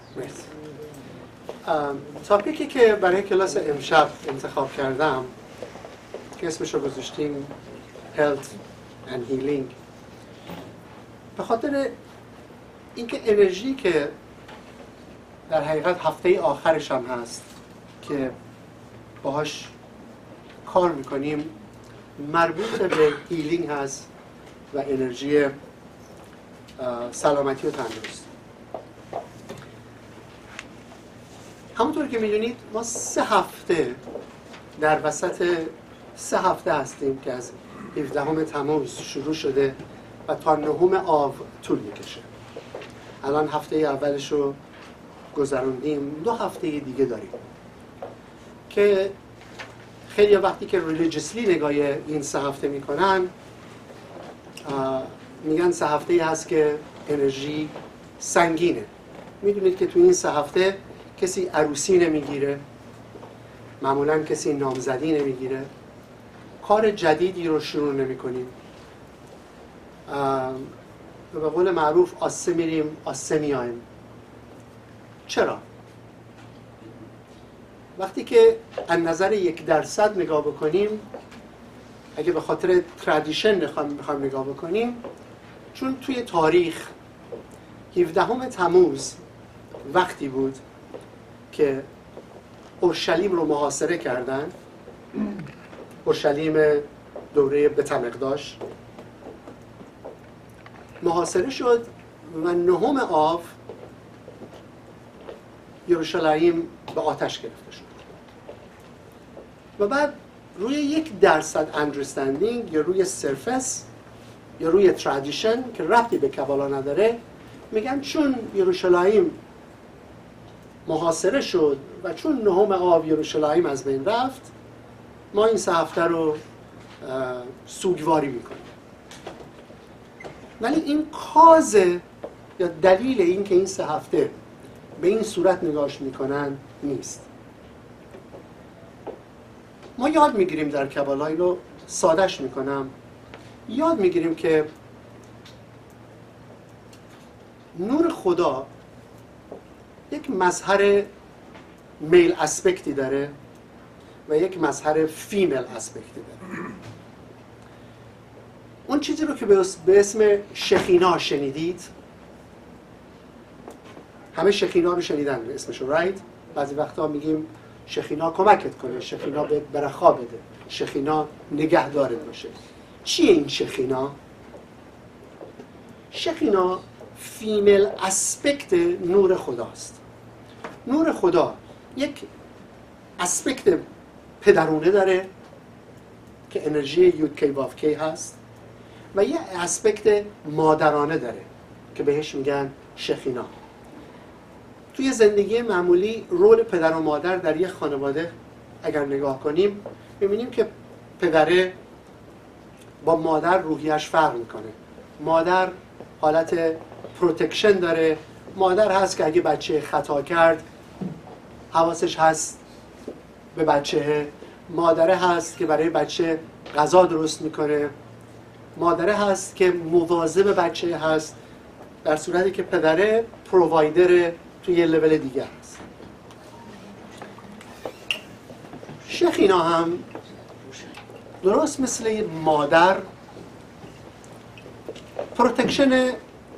مرسی. تاپیکی که برای کلاس امشب انتخاب کردم که اسمش رو گذاشتیم Health and Healing، به خاطر اینکه انرژی که در حقیقت هفته آخرش هم هست که باهاش کار میکنیم مربوط به هیلینگ هست و انرژی سلامتی و تندرستی. همونطور که میدونید ما 3 هفته در وسط 3 هفته هستیم که از 17 تموز شروع شده و تا 9 آو طول میکشه. الان هفته اولش رو گذروندیم، 2 هفته دیگه داریم که خیلی وقتی که ریلیجیسلی نگاه این 3 هفته میکنن میگن 3 هفته هست که انرژی سنگینه. میدونید که تو این 3 هفته کسی عروسی نمیگیره، معمولا کسی نامزدی نمیگیره، کار جدیدی رو شروع نمیکنیم، به قول معروف آسه میریم آسه میایم. چرا؟ وقتی که از نظر 1% نگاه بکنیم، اگه به خاطر ترادیشن بخوایم نگاه بکنیم، چون توی تاریخ 17 تموز وقتی بود که اورشلیم رو محاصره کردن، اورشلیم دوره بتمقداش محاصره شد و 9 آو یروشلایم به آتش گرفته شد و بعد روی 1% اندرستندینگ یا روی سرفس یا روی ترادیشن که ربطی به کبالا نداره میگن چون یروشلایم محاصره شد و چون 9 آو یروشلایم از بین رفت، ما این 3 هفته رو سوگواری میکنیم. ولی این کاز یا دلیل این که این 3 هفته به این صورت نگاش میکنن نیست. ما یاد میگیریم در کبالا، اینو سادهش میکنم، یاد میگیریم که نور خدا یک مظهر میل اسپکتی داره و یک مظهر فیمیل اسپکتی داره. اون چیزی رو که به اسم شخینا شنیدید، همه شخینا رو شنیدن اسمشو، رایت؟ بعضی وقتا میگیم شخینا کمکت کنه، شخینا بهت برخا بده، شخینا نگهدارت باشه. چیه این شخینا؟ شخینا فیمیل اسپکت نور خداست. نور خدا یک اسپکت پدرونه داره که انرژی یود کی واف کی هست و یه اسپکت مادرانه داره که بهش میگن شخینا. توی زندگی معمولی رول پدر و مادر در یک خانواده اگر نگاه کنیم می‌بینیم که پدره با مادر روحیش فرق میکنه. مادر حالت پروتکشن داره، مادر هست که اگه بچه خطا کرد حواسش هست به بچه، مادره هست که برای بچه غذا درست میکنه، مادره هست که مواظب بچه هست، در صورتی که پدره پرووایدر توی یه لول دیگه هست. شخینا هم درست مثل مادر پروتکشن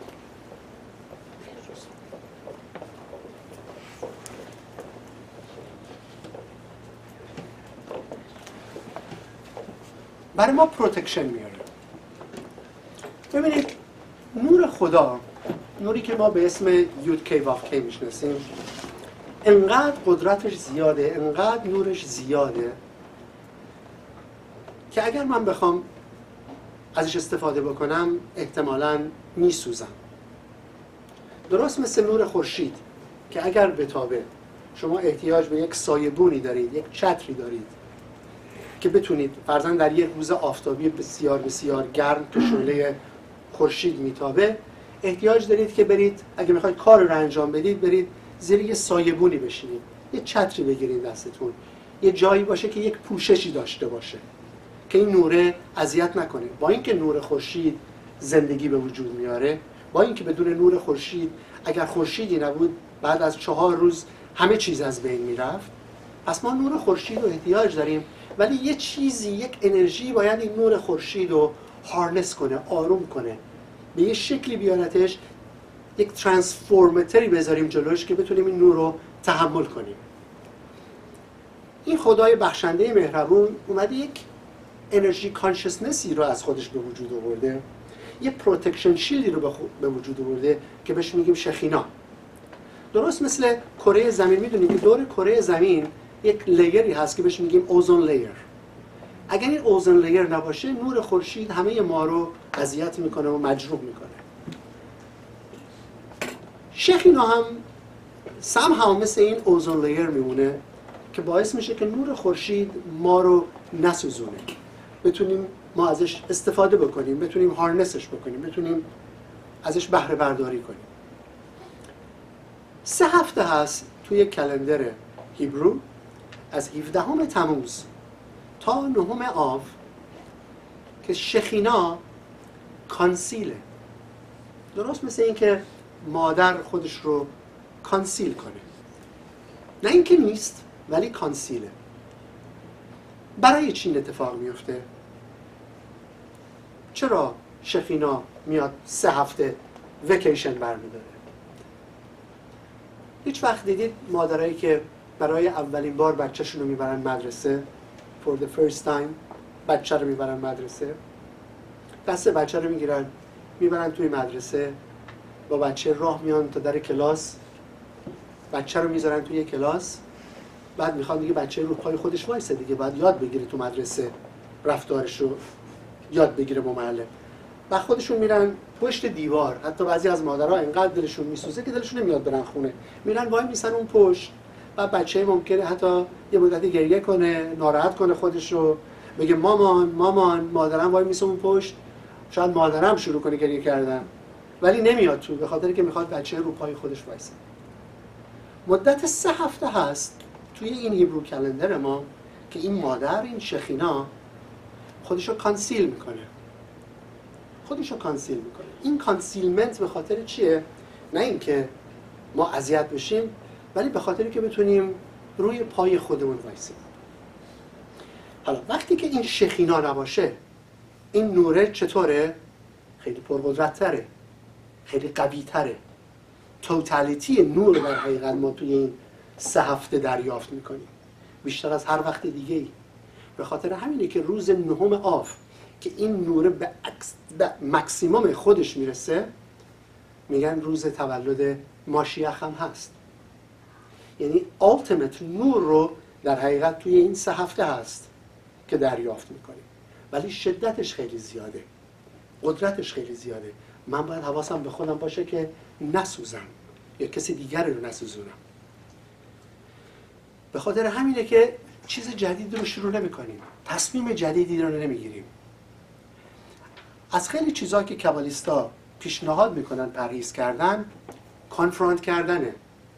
برای ما پروتکشن میاره. ببینید نور خدا، نوری که ما به اسم یود کی واف کی میشناسیم، انقدر قدرتش زیاده، انقدر نورش زیاده که اگر من بخوام ازش استفاده بکنم احتمالاً میسوزم. درست مثل نور خورشید که اگر بتابه شما احتیاج به یک سایبونی دارید، یک چتری دارید که بتونید فرضاً در یک روز آفتابی بسیار بسیار گرم که شعله خورشید میتابه، احتیاج دارید که برید اگه میخواید کار رو انجام بدید برید زیر یه سایبونی بشینید، یه چتری بگیرید دستتون، یه جایی باشه که یک پوششی داشته باشه که این نوره اذیت نکنه. با اینکه نور خورشید زندگی به وجود میاره، با اینکه بدون نور خورشید اگر خورشیدی نبود بعد از 4 روز همه چیز از بین میرفت. پس ما نور خورشید رو احتیاج داریم، ولی یه چیزی، یک انرژی باید این نور خورشید رو هارنس کنه، آروم کنه، به یه شکلی بیارتش، یک ترانسفورماتری بذاریم جلوش که بتونیم این نور رو تحمل کنیم. این خدای بخشنده مهربون اومده یک انرژی کانشسنسی رو از خودش به وجود آورده، یه پروتکشن شیلدی رو به وجود آورده که بهش میگیم شخینا. درست مثل کره زمین، میدونید که دور کره زمین یک لیری هست که بهش میگیم اوزون لیر. اگر این اوزون لیر نباشه، نور خورشید همه ما رو اذیت میکنه و مجروح میکنه. شخینا هم somehow مثل این اوزون لیر میمونه که باعث میشه که نور خورشید ما رو نسوزونه، بتونیم ما ازش استفاده بکنیم، بتونیم هارنسش بکنیم، بتونیم ازش بهره برداری کنیم. 3 هفته هست توی کلندر هیبرو، از 17 تموز تا 9 آو که شخینا کانسیله. درست مثل این که مادر خودش رو کانسیل کنه، نه اینکه نیست ولی کانسیله. برای چی این اتفاق میفته؟ چرا شخینا میاد 3 هفته ویکیشن برمیداره؟ هیچ وقت دیدید مادرایی که برای اولین بار بچه‌شون رو میبرن مدرسه، for the first time بچه رو میبرن مدرسه، دست بچه رو میگیرن میبرن توی مدرسه، با بچه راه میان تا در کلاس، بچه رو میذارن توی کلاس، بعد میخوان دیگه بچه رو پای خودش وایسه دیگه، بعد یاد بگیره تو مدرسه رفتارش رو یاد بگیره با معلم. بعد خودشون میرن پشت دیوار. حتی بعضی از مادرها اینقدر دلشون میسوزه که دلشون نمیاد برن خونه، میرن وای میسن اون پشت. بعد بچه ممکنه حتی یه مدتی گریه کنه، ناراحت کنه خودش رو، بگه مامان مامان، مادرم وای میسه اون پشت. شاید مادرم شروع کنه گریه کردن، ولی نمیاد تو، به خاطر که میخواد بچه رو پای خودش وایسه. مدت 3 هفته هست توی این هیبرو کلندر ما که این مادر، این شخینا، خودشو کانسیل میکنه. این کانسیلمنت به خاطر چیه؟ نه اینکه ما اذیت بشیم، ولی به خاطر که بتونیم روی پای خودمون وایسیم. حالا وقتی که این شخینا نباشه، این نوره چطوره؟ خیلی پرقدرت‌تره، خیلی قوی‌تره. توتالیتی نور در حقیقت ما توی این 3 هفته دریافت میکنیم، بیشتر از هر وقت دیگه‌ای. به خاطر همینه که روز 9 آو که این نور به مکسیموم خودش میرسه، میگن روز تولد ماشیخ هم هست. یعنی ultimate نور رو در حقیقت توی این 3 هفته هست که دریافت میکنیم، ولی شدتش خیلی زیاده، قدرتش خیلی زیاده. من باید حواسم به خودم باشه که نسوزم یا کسی دیگری رو نسوزونم. به خاطر همینه که چیز جدید رو شروع نمی‌کنیم، تصمیم جدیدی رو نمیگیریم. از خیلی چیزا که کابالیستا پیشنهاد میکنن پرهیز کردن، کانفرانت کردنه.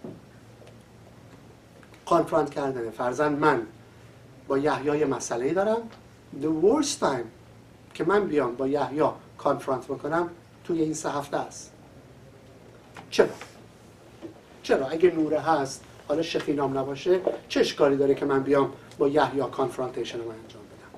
فرضاً من با یحیی مسئله دارم، the worst time که من بیام با یحیی کانفرانت بکنم توی این 3 هفته است. چرا اگه نوره هست، حالا شخینام نباشه، چه اشکالی داره که من بیام با یحیی کانفرانتیشن رو انجام بدم؟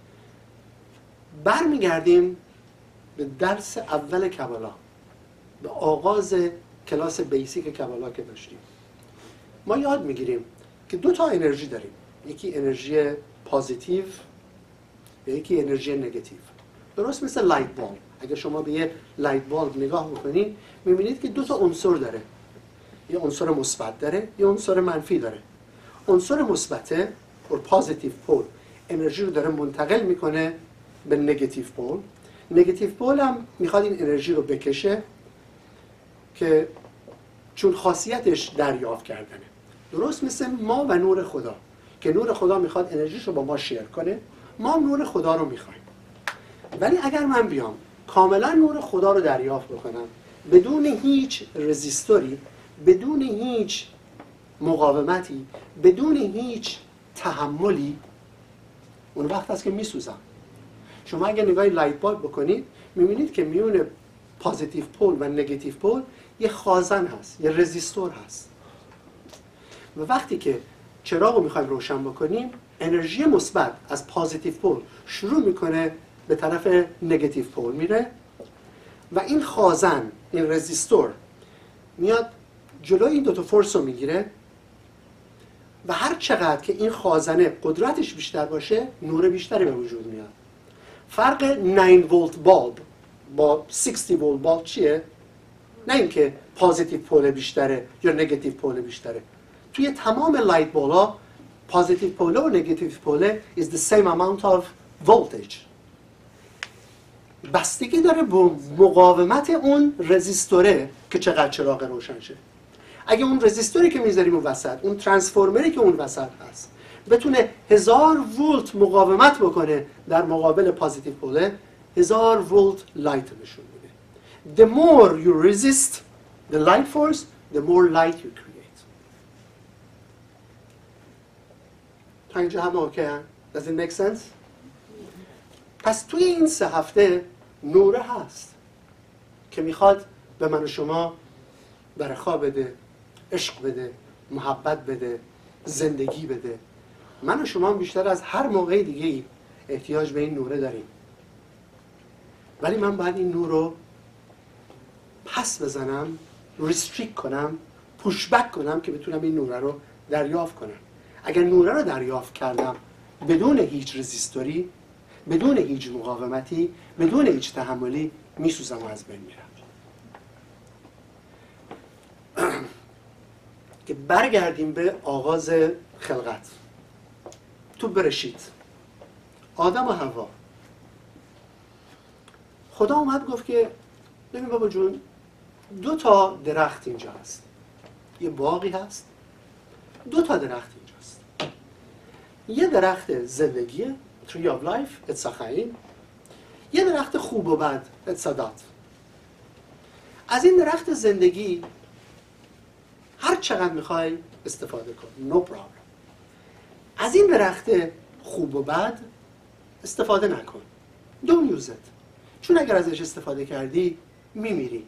برمیگردیم به درس اول کبالا، به آغاز کلاس بیسیک کبالا که داشتیم. ما یاد میگیریم که 2 تا انرژی داریم، یکی انرژی پازیتیو و یکی انرژی نگاتیو. درست مثل لایت بالب. اگر شما به یه لایت بالب نگاه بکنید، میبینید که 2 تا عنصر داره، یه عنصر مثبت داره، یه عنصر منفی داره. عنصر مثبت or positive pole انرژی رو داره منتقل میکنه به نگاتیو پول. نگاتیو پول هم میخواد این انرژی رو بکشه که چون خاصیتش دریافت کردنه. درست مثل ما و نور خدا که نور خدا میخواد انرژیش رو با ما شیر کنه، ما نور خدا رو میخوایم. ولی اگر من بیام کاملا نور خدا رو دریافت بکنم بدون هیچ رزیستوری، بدون هیچ مقاومتی، بدون هیچ تحملی، اون وقت هست که میسوزم. شما اگر نگاه لایت بالب بکنید میبینید که میون پازیتیو پول و نگاتیو پول یه خازن هست، یه رزیستور هست. و وقتی که چراغ رو میخوایم روشن بکنیم، انرژی مثبت از پازیتیو پول شروع میکنه به طرف نگاتیو پول میره و این خازن، این رزیستور میاد جلوی این دوتا فورس رو میگیره و هر چقدر که این خازنه قدرتش بیشتر باشه نور بیشتری به وجود میاد. فرق 9 ولت بالب با 60 ولت بالب چیه؟ نه اینکه پازیتیو پول بیشتره یا نگاتیو پول بیشتره. توی تمام لایت بالا پازیتیو پول و نگاتیو پول is the same amount of voltage. بستگی داره به مقاومت اون رزیستوره که چقدر چراغ روشن شه. اگه اون رزیستوری که میذاریم اون وسط، اون ترانسفورمری که اون وسط هست بتونه 1000 ولت مقاومت بکنه در مقابل پازیتیو پول، 1000 ولت لایت نشون میده. The more you resist the light force, the more light you create. تا اینجا همه اوکی هم؟ Does it make sense؟ پس توی این 3 هفته نوره هست که میخواد به من و شما برخا بده، عشق بده، محبت بده، زندگی بده. من و شما بیشتر از هر موقع دیگه احتیاج به این نوره داریم. ولی من باید این نور رو پس بزنم، ریستریکت کنم، پوش بک کنم که بتونم این نوره رو دریافت کنم. اگر نوره رو دریافت کردم بدون هیچ رزیستوری، بدون هیچ مقاومتی، بدون هیچ تحملی، میسوزم و از بین میرم. که برگردیم به آغاز خلقت. تو برشید آدم و حوا، خدا اومد گفت که ببین بابا جون، 2 تا درخت اینجا هست، یه باغی هست، 2 تا درخت اینجاست. یه درخت زندگیه، tree of life، اتساخین. یه درخت خوب و بد، اتسادات. از این درخت زندگی هر چقدر میخوای استفاده کن، no problem. از این درخت خوب و بد استفاده نکن، don't use it. چون اگر ازش استفاده کردی میمیری.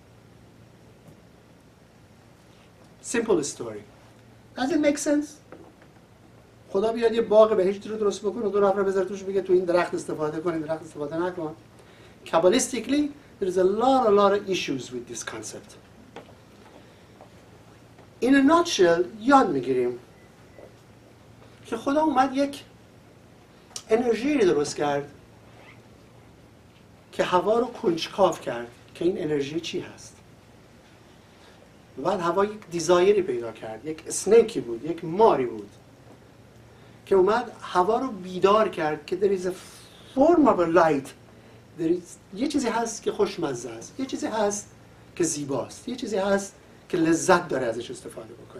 simple story. Does it make sense؟ خدا بیاد یه باغ بهشتی رو درست بکنه و 2 نفر بذاره توش بگه تو این درخت استفاده کن، این درخت استفاده نکن. Kabbalistically there is a lot of issues with this concept. In a nutshell یاد میگیریم که خدا اومد یک انرژی درست کرد که هوا رو کنجکاو کرد که این انرژی چی هست. بعد هوا یک دیزایری پیدا کرد، یک اسنیکی بود، یک ماری بود که اومد هوا رو بیدار کرد که there is a form of a light. یه چیزی هست که خوشمزه است، یه چیزی هست که زیباست، یه چیزی هست که لذت داره ازش استفاده بکنی.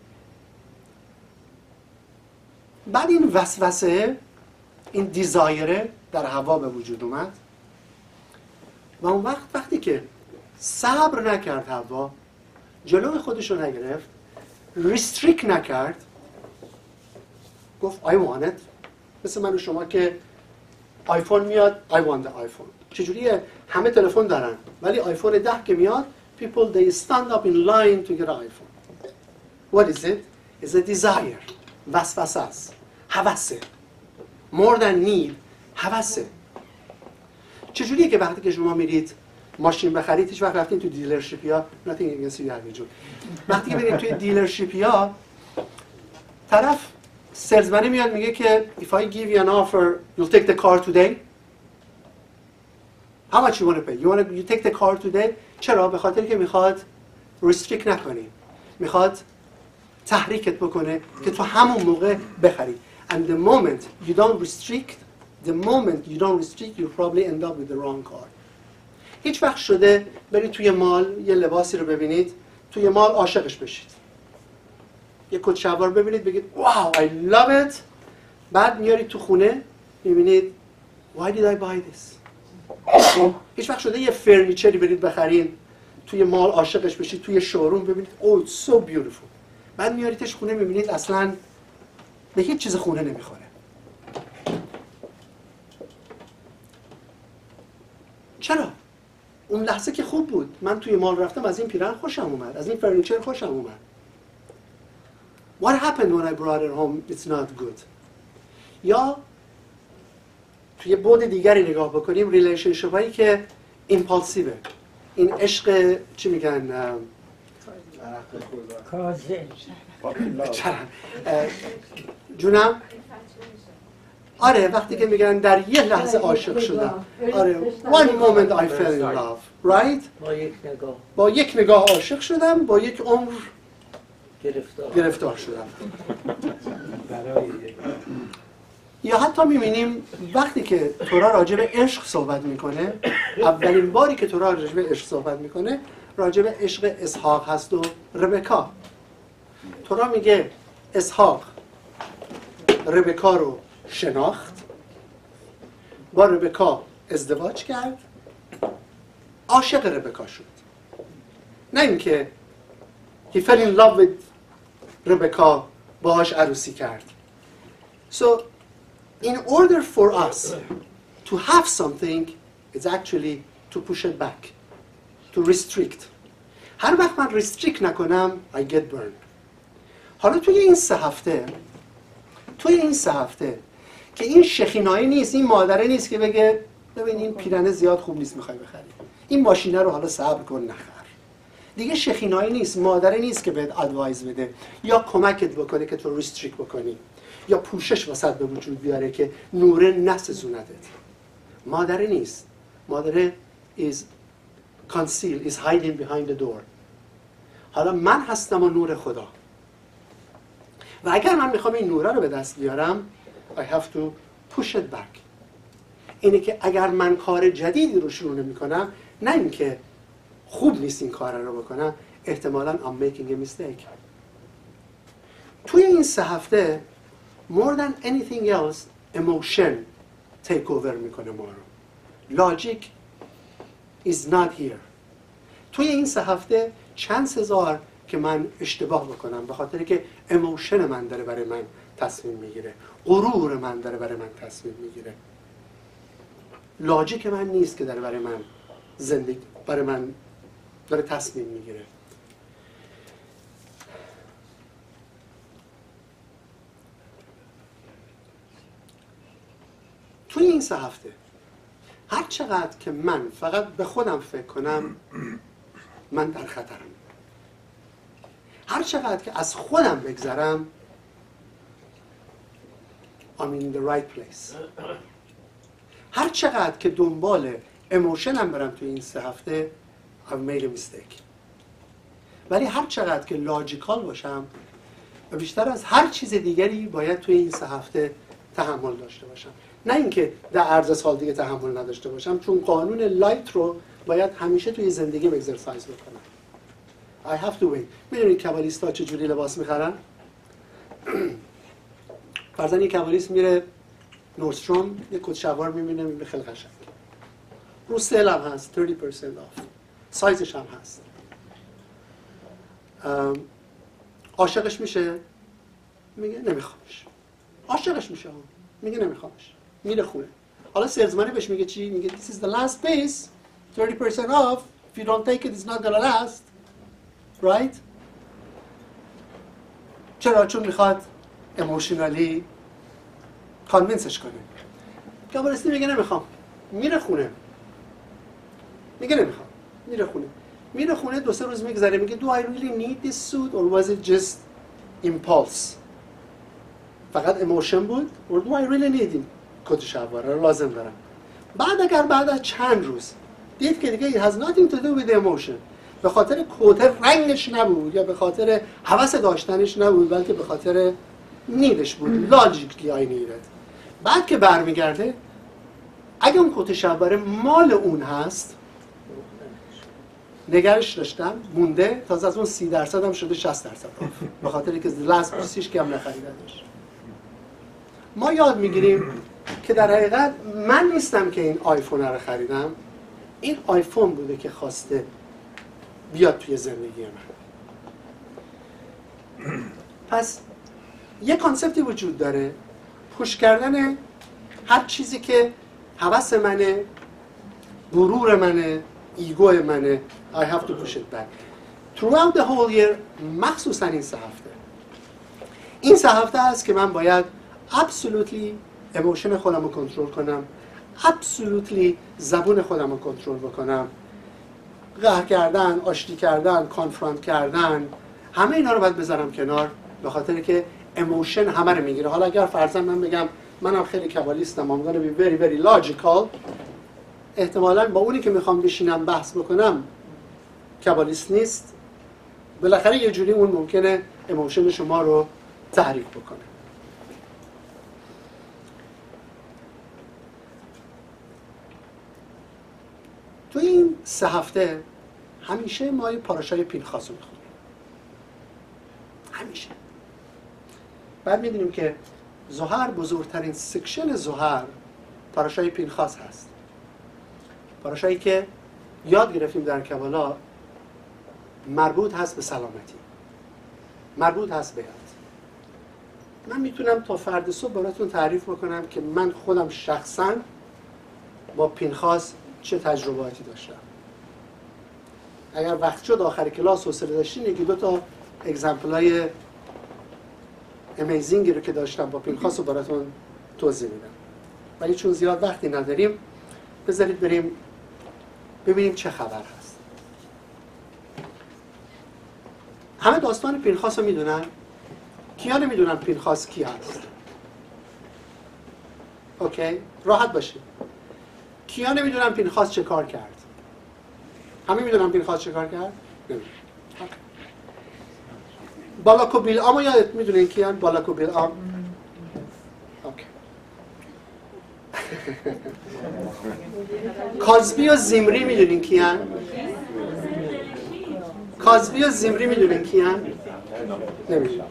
بعد این وسوسه، این دیزایره در هوا به وجود اومد و اون وقتی که صبر نکرد، هوا جلوی خودش رو نگرفت، ریستریک نکرد، گفت I want it. مثل من و شما که آیفون میاد I want the iPhone. چجوریه؟ همه تلفن دارن ولی آیفون 10 که میاد people they stand up in line to get an iPhone. What is it? It's a desire. وسوسه است. هوسه. More than need. هوسه. چجوریه که وقتی که شما میرید ماشین بخرید، هیچ وقت رفتین تو دیلرشیپیا، nothing against you همینجور، وقتی که برید توی دیلرشیپیا طرف سلزمنی میاد میگه که if I give you an offer you'll take the car today. How much you want to pay? You take the car today. چرا؟ به خاطر که میخواد restrict نکنی، میخواد تحریکت بکنه که تو همون موقع بخری. And the moment you don't restrict, you probably end up with the wrong car. هیچ وقت شده برید توی مال یه لباسی رو ببینید، توی مال عاشقش بشید، یه کت شلوار ببینید بگید واو I love it، بعد میارید تو خونه میبینید why did I buy this. هیچ وقت شده یه فرنیچری برید بخرید توی مال عاشقش بشید، توی شوروم ببینید oh it's so beautiful، بعد میاریدش خونه میبینید اصلا به هیچ چیز خونه نمیخوره. چرا؟ اون لحظه که خوب بود، من توی مال رفتم از این پیرهن خوشم اومد، از این فرنیچر خوشم اومد. What happened when I brought it home? It's not good. یا توی بعد دیگری نگاه بکنیم، ریلیشنشیپ هایی که ایمپالسیوه. این عشق چی میگن؟ جونم؟ آره، وقتی که میگن در یه لحظه عاشق شدم. آره، one moment I fell in love, right؟ با یک نگاه عاشق شدم، با یک عمر گرفتار شدم. یا حتی میبینیم وقتی که تورا راجع به عشق صحبت میکنه، اولین باری که تورا راجع به عشق صحبت میکنه راجع به عشق اسحاق هست و ربکا. تورا میگه اسحاق ربکا رو شناخت، با ربکا ازدواج کرد، عاشق ربکا شد. نه اینکه he fell in love with ربکا، باهاش عروسی کرد. So in order for us to have something, it's actually to push it back, to restrict. هر وقت من restrict نکنم I get burned. حالا توی این 3 هفته که این شخینایی نیست، این مادره نیست که بگه ببین این پیرنه زیاد خوب نیست میخوای بخری، این ماشینه رو حالا صبر کن نخر. دیگه شخینایی نیست، مادره نیست که بهت ادوایز بده یا کمکت بکنه که تو ریستریکت بکنی یا پوشش وسط به وجود بیاره که نوره نسوزوندت. مادره نیست. مادره is concealed, is hiding behind the door. حالا من هستم و نور خدا. و اگر من میخوام این نوره رو به دست بیارم I have to push it back. اینه که اگر من کار جدیدی رو شروع نمی‌کنم، نه اینکه خوب نیست این کار رو بکنم، احتمالاً I'm making a mistake. توی این 3 هفته more than anything else emotion take over میکنه ما رو. Logic is not here. توی این 3 هفته چند هزار که من اشتباه بکنم به خاطر که ایموشن من داره برای من تصمیم میگیره، غرور من داره برای من تصمیم میگیره، لاجیک من نیست که داره برای من زندگی برای من داره تصمیم میگیره. توی این 3 هفته هر چقدر که من فقط به خودم فکر کنم من در خطرم، هر چقدر که از خودم بگذرم I'm in the right place. هر چقدر که دنبال ایموشنم برم توی این 3 هفته I've made a mistake. ولی هر چقدر که لاجیکال باشم و بیشتر از هر چیز دیگری باید توی این 3 هفته تحمل داشته باشم، نه اینکه در عرض سال دیگه تحمل نداشته باشم، چون قانون لایت رو باید همیشه توی زندگیم اکسرسایز بکنم. I have to wait. میدونید کبالیست‌ها چجوری لباس میخرن؟ فرضاً یک کبالیست میره نورستروم یک کت شلوار میبینه خیلی قشنگ، رو سیل هم هست 30% off، سایزش هم هست. عاشقش میشه، میگه نمیخوامش. عاشقش میشه، میگه نمیخوامش، میره خونه. حالا سیلزمن بهش میگه چی؟ میگه this is the last piece 30% off, if you don't take it it's not gonna last. right؟ چرا؟ چون میخواد ایموشنالی کانوینسش کنه. کابالیستی میگه نمیخوام، میره خونه، میگه نمیخوام، میره خونه 2-3 روز میگذره، میگه do I really need this suit or was it just impulse؟ فقط ایموشن بود or do I really need این کت شلوار رو لازم دارم؟ بعد از چند روز دید که دیگه it has nothing to do with the emotion، به خاطر کت رنگش نبود یا به خاطر هوس داشتنش نبود، بلکه به خاطر نیدش بود. لاجیکلی آی نیدد. بعد که برمیگرده اگه اون کت شلوار مال اون هست نگرش داشتم مونده، تازه از اون 30% هم شده 60% به خاطر که لاست پیسیش که هم نخریدنش. ما یاد میگیریم که در حقیقت من نیستم که این آیفون رو خریدم، این آیفون بوده که خواسته بیاد توی زندگی من. پس یه کانسپتی وجود داره، پوش کردن هر چیزی که هوس منه، غرور منه، ایگو منه. I have to push it back. Throughout the whole year، مخصوصا این 3 هفته این 3 هفته هست که من باید absolutely emotion خودم رو کنترل کنم، absolutely زبون خودم رو کنترل بکنم، قهر کردن، آشتی کردن، کانفرانت کردن، همه اینا رو باید بذارم کنار، به خاطر که ایموشن همه رو میگیره. حالا اگر فرضاً من بگم منم خیلی کبالیستم، I'm gonna be very very logical، احتمالاً با اونی که میخوام بشینم بحث بکنم کبالیست نیست، بالاخره یه جوری اون ممکنه ایموشن شما رو تحریک بکنه. تو این 3 هفته همیشه ما یه پاراشای پینخاس رو میخونیم، همیشه. بعد میدونیم که زهر، بزرگترین سکشن زهر پاراشای پینخاس هست، پاراشایی که یاد گرفتیم در کبالا مربوط هست به سلامتی، مربوط هست به یاد. من میتونم تا فردا صبح براتون تعریف بکنم که من خودم شخصاً با پینخاس چه تجرباتی داشتم. اگر وقت شد آخر کلاس حوصله داشتین یکی 2 تا اگزمپلای امیزینگی رو که داشتم با پینخاس رو براتون توضیح میدم، ولی چون زیاد وقتی نداریم بذارید بریم ببینیم چه خبر هست. همه داستان پینخاس رو میدونن؟ کیا نمیدونن پینخاس کی هست؟ اوکی، راحت باشید. کیا نمیدونن پینخاس چه کار کرد؟ همه میدونن پینخاس چه کار کرد؟ نمیدونن. بالاک و بیلعام رو یادت میدونین کیان؟ بالاک و بیلعام؟ اوکی. کازبی و زیمری میدونین کیان؟ کازبی و زیمری میدونین کیان؟ نمیدونن.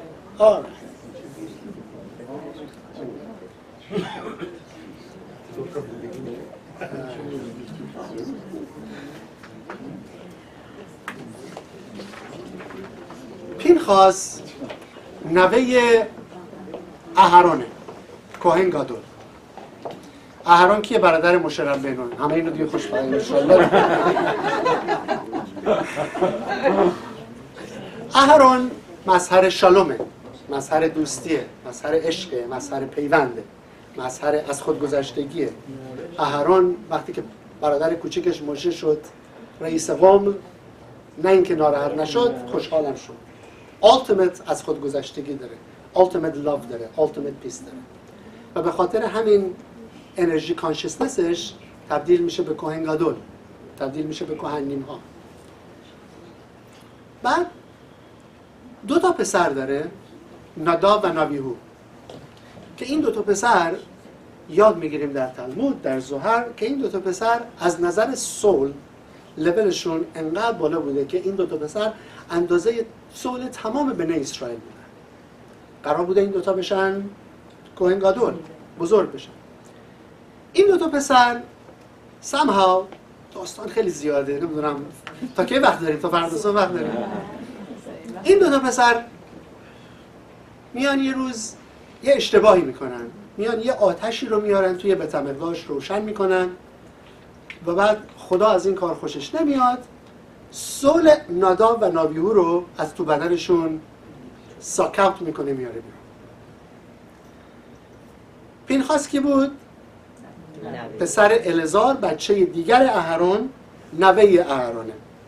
پینخاس نوه اهرونه، کوهن گادول. اهرون کیه؟ برادر مشه ربینون. همه اینو دیگه خوشبختی انشالله. اهرون مظهر شالومه، مظهر دوستیه، مظهر عشقه، مظهر پیونده، مظهر از خودگذشتگیه. اهرون وقتی که برادر کوچکش مشه شد رئیس قوم، نه اینکه ناراحت نشد، خوشحالم شد. ultimate از خودگذشتگی داره، ultimate love داره، ultimate peace داره و به خاطر همین انرژی کانشسنسش تبدیل میشه به کوهن گادول، تبدیل میشه به کوهنیم ها. بعد 2 تا پسر داره، ناداب و نابیهو، که این 2 تا پسر یاد میگیریم در تلمود، در زهر، که این 2 تا پسر از نظر سول لولشون انقدر بالا بوده که این 2 تا پسر اندازه سول تمام بنی اسرائیل بودن. قرار بوده این 2 تا بشن کوهن گادول، بزرگ بشن. این 2 تا پسر somehow، داستان خیلی زیاده، نمیدونم تا کی وقت داریم، تا فردا صبح وقت داریم. این 2 تا پسر میان یه روز یه اشتباهی میکنن، میان یه آتشی رو میارن توی بیت المقدس روشن میکنن و بعد خدا از این کار خوشش نمیاد، سول ناداب و نابیهو رو از تو بدنشون ساکاوت میکنه، میاره بیرون. پینخاس کی بود؟ پسر الزار، بچه دیگر اهرون، نوه اهرونه.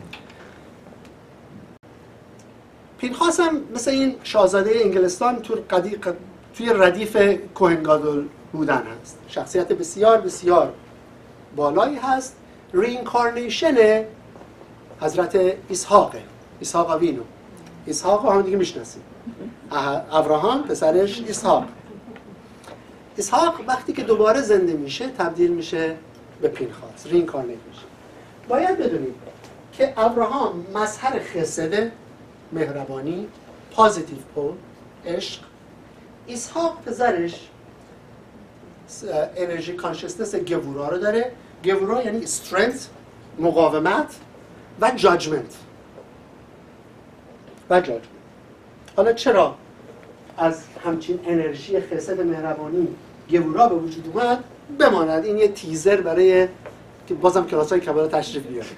پینخاس هم مثل این شاهزاده انگلستان توی ردیف کوهن گادول بودن هست. شخصیت بسیار بسیار بالایی هست. رینکارنیشن حضرت اسحاق وینو. اسحاق هم دیگه میشناسیم. ابراهام پسرش اسحاق وقتی که دوباره زنده میشه تبدیل میشه به پینخاس، رینکارنیت میشه. باید بدونید که ابراهام مظهر خسد، مهربانی، پازیتیو پول، عشق. اسحاق پسرش انرژی کانشسنس گورا رو داره. گورا یعنی استرنت، مقاومت و جاجمنت. حالا چرا از همچین انرژی خسد مهربانی گورا به وجود اومد؟ بماند این یه تیزر برای که بازم کلاسای کبالا تشریف بیاره.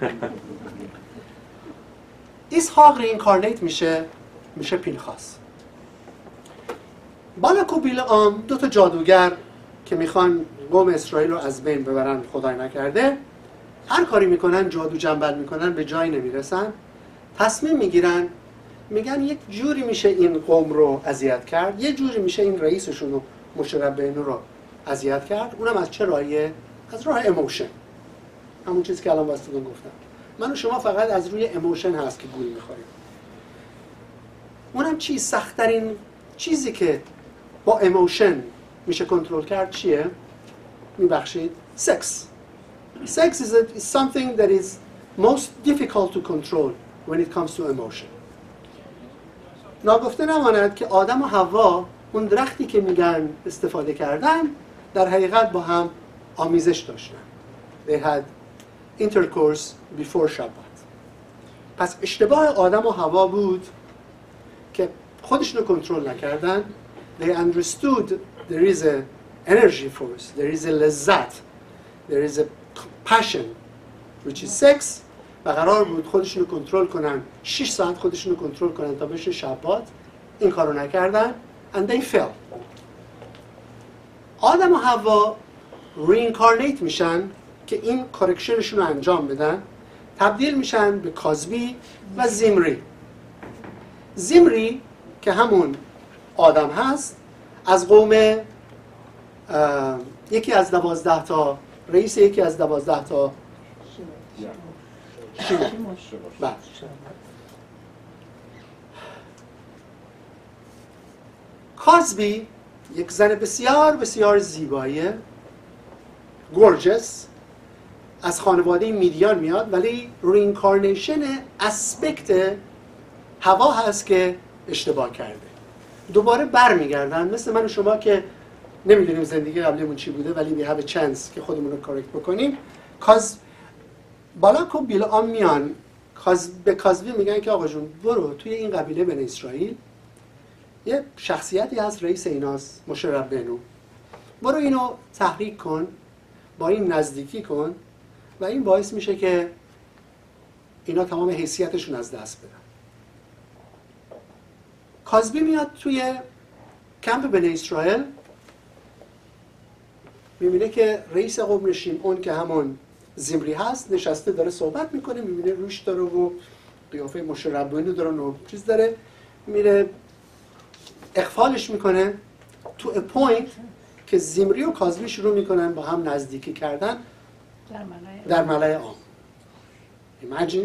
اسحاق رینکارنیت میشه پینخاس. بالک و بیلعام دو تا جادوگر که میخوان قوم اسرائیل رو از بین ببرن، خدای نکرده، هر کاری میکنن، جادو جنبل میکنن، به جایی نمیرسن. تصمیم میگیرن، میگن یک جوری میشه این قوم رو اذیت کرد، یه جوری میشه این رئیسشون رو، مشربینو رو اذیت کرد. اونم از چه راهیه؟ از راه اموشن، همون چیزی که الان واسهتون گفتم. من و شما فقط از روی اموشن هست که گول میخوریم. اونم چی؟ سخت‌ترین چیزی که با اموشن میشه کنترل کرد چیه؟ میبخشید؟ سکس. Sex is something that is most difficult to control when it comes to emotion. ناگفته نماند که آدم و حوا اون درختی که میگن استفاده کردن در حقیقت با هم آمیزش داشتن. They had intercourse before Shabbat. پس اشتباه آدم و حوا بود که خودشون رو کنترل نکردن. They understood there is a energy force, there is a لذت, there is a passion which is sex و قرار بود خودشون رو کنترل کنن، 6 ساعت خودشون رو کنترل کنن تا بشه شبات. این کارو نکردن and they fell. آدم و حوا reincarnate میشن که این کارکشنشون رو انجام بدن، تبدیل میشن به کازبی و زمری. زمری که همون آدم هست، از قوم یکی از 12 تا رئیس یکی از 12 تا بله. کازبی یک زن بسیار بسیار زیباییه، گورجس، از خانواده میدیان میاد، ولی رینکارنیشن اسپکت هوا هست که اشتباه کرده. دوباره برمیگردن، مثل من و شما که نمیدونیم زندگی قبلیمون چی بوده، ولی we have a chance که خودمون رو کارکت بکنیم. بالاک و بیلعام میان به کازبی میگن که آقا جون برو توی این قبیله بنی اسرائیل یه شخصیتی هست، رئیس ایناست، مشربینو، برو اینو تحریک کن، با این نزدیکی کن و این باعث میشه که اینا تمام حیثیتشون از دست بدن. کازبی میاد توی کمپ بنی اسرائیل، میبینه که رئیس قوم شیمعون که همون زمری هست نشسته داره صحبت میکنه، میبینه روش داره و قیافه مشربینو داره و چیز داره، میره اخفالش میکنه تو a point که زمری و کازبی شروع میکنن با هم نزدیکی کردن در ملأ عام. Imagine.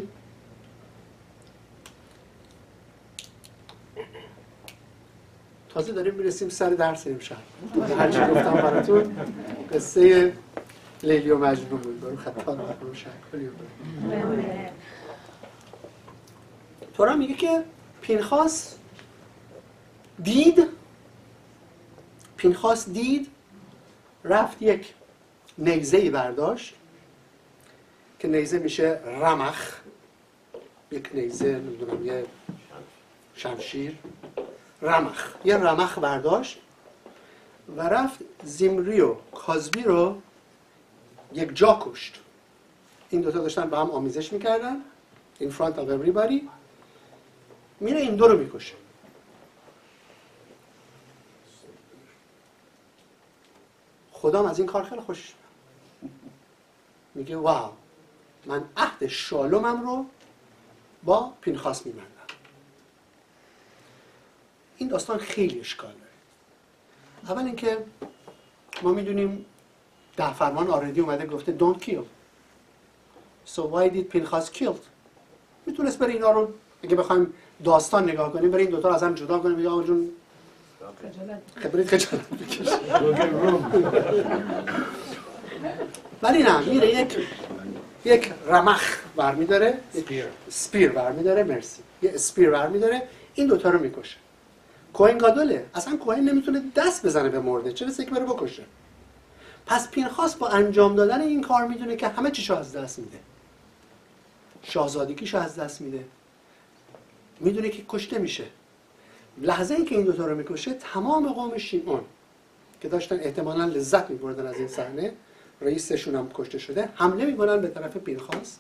تازه داریم میرسیم سر درس امشب. هرچی گفتم براتون قصه لیلی و مجنون بود. برو خطا نکنم شکلی بود. تورا میگه که پینخاس دید رفت یک نیزه‌ای برداشت که نیزه میشه رمخ، یک نیزه، نمیدونم یه شمشیر، رمخ، یه رمخ برداشت و رفت زمری و کازبی رو یک جا کشت. این دوتا داشتن با هم آمیزش میکردن in front of everybody. میره این دو رو میکشه. خدام از این کار خیلی خوشش میگه واو، من عهد شالومم رو با پینخاس میبندم. این داستان خیلی اشکال داره. اول اینکه ما میدونیم در فرمان آردی اومده گفته don't kill. So why did پینخاس killed؟ میتونست بره اینا رو، اگه بخوایم داستان نگاه کنیم، بره این دوتا رو از هم جدا کنیم، بگه آقا جون خجالت بکش. ولی نه، میره یک رمخ برمیداره، سپیر برمیداره، مرسی، یه اسپیر برمیداره، این دوتا رو میکشه. کوهن گادوله، اصلا کوهن نمیتونه دست بزنه به مرده، چه رسه که بره بکشه. پس پینخاس با انجام دادن این کار میدونه که همه چیشو از دست میده، شاهزادگیشو از دست میده، میدونه که کشته میشه. لحظه ای که این دوتا رو میکشه، تمام قوم شیمعون که داشتن احتمالاً لذت میبردن از این صحنه، رئیسشون هم کشته شده، حمله میکنن به طرف پینخاس.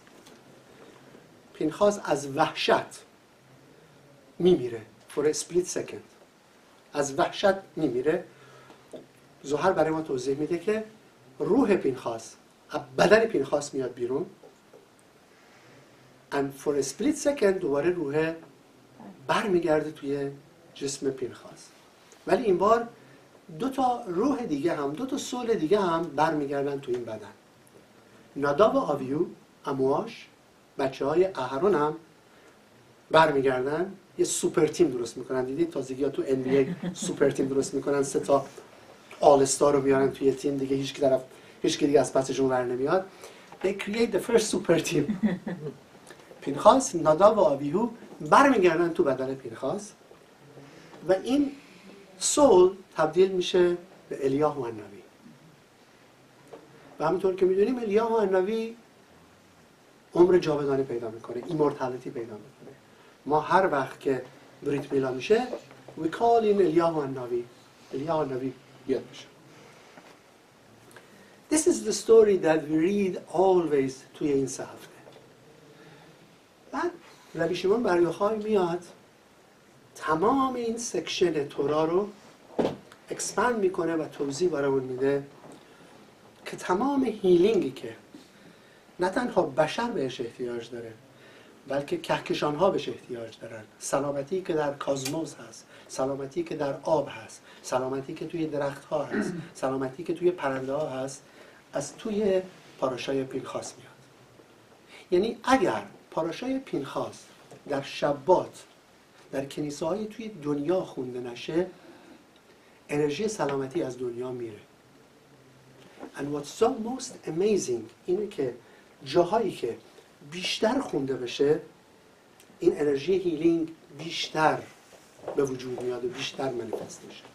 پینخاس از وحشت میمیره for a split second. از وحشت میمیره. زحل برای ما توضیح میده که روح پینخاس بدن پینخاس میاد بیرون and for a split second دوباره روح برمیگرده توی جسم پینخاس. ولی این بار دو تا روح دیگه هم، دو تا سول دیگه هم برمیگردن توی این بدن. ناداب و آویو، امواش، بچه های اهرون هم برمیگردن، یه سوپر تیم درست میکنن. دیدید تازگی ها تو NBA سوپر تیم درست میکنن، 3 تا آل استار رو میارن توی تیم دیگه، هیچ کی دیگه از پسشون ور نمیاد. They create the first super team. پینخاس، ناداب و آویهو برمیگردن تو بدن پینخاس و این سول تبدیل میشه به الیاه و النبی. و همونطور که میدونیم الیاه و النبی عمر جاودانه پیدا میکنه، ایمورتالیتی پیدا میکنه. ما هر وقت که بریت میلا میشه we call in الیاه و النبی، الیاه و النبی بیاد میشه. This is the story that we read always توی این 3 هفته. بعد ربی شیمون بر یوحای میاد تمام این سکشن تورا رو اکسپند میکنه و توضیح برامون میده که تمام هیلینگی که نه تنها بشر بهش احتیاج داره بلکه کهکشان ها بهش احتیاج دارن، سلامتی که در کازموس هست، سلامتی که در آب هست، سلامتی که توی درخت ها هست، سلامتی که توی پرنده ها هست، از توی پاراشای پینخاس میاد. یعنی اگر پاراشای پینخاس در شبات در کنیسه های توی دنیا خونده نشه، انرژی سلامتی از دنیا میره. And what's so most amazing اینه که جاهایی که بیشتر خونده بشه این انرژی هیلینگ بیشتر به وجود میاد و بیشتر منیفست میشه.